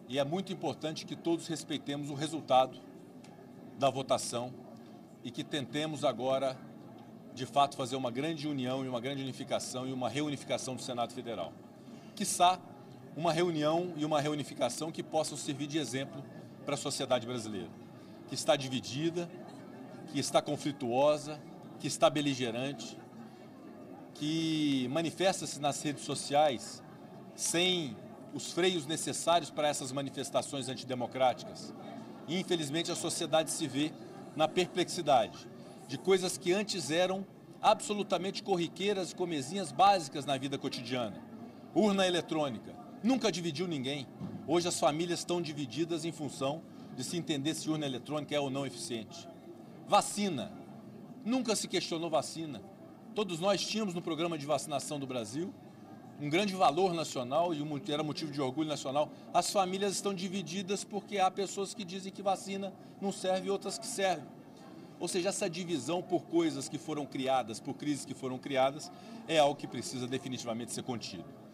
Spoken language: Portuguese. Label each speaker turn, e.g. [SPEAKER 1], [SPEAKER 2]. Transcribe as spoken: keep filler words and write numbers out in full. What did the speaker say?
[SPEAKER 1] e é muito importante que todos respeitemos o resultado da votação e que tentemos agora, de fato, fazer uma grande união e uma grande unificação e uma reunificação do Senado Federal. Quiçá uma reunião e uma reunificação que possam servir de exemplo para a sociedade brasileira, que está dividida, que está conflituosa, que está beligerante, que manifesta-se nas redes sociais sem os freios necessários para essas manifestações antidemocráticas. E, infelizmente, a sociedade se vê na perplexidade de coisas que antes eram absolutamente corriqueiras e comezinhas básicas na vida cotidiana. Urna eletrônica, nunca dividiu ninguém. Hoje as famílias estão divididas em função de se entender se urna eletrônica é ou não eficiente. Vacina, nunca se questionou vacina. Todos nós tínhamos no programa de vacinação do Brasil um grande valor nacional e era motivo de orgulho nacional. As famílias estão divididas porque há pessoas que dizem que vacina não serve e outras que servem. Ou seja, essa divisão por coisas que foram criadas, por crises que foram criadas, é algo que precisa definitivamente ser contido.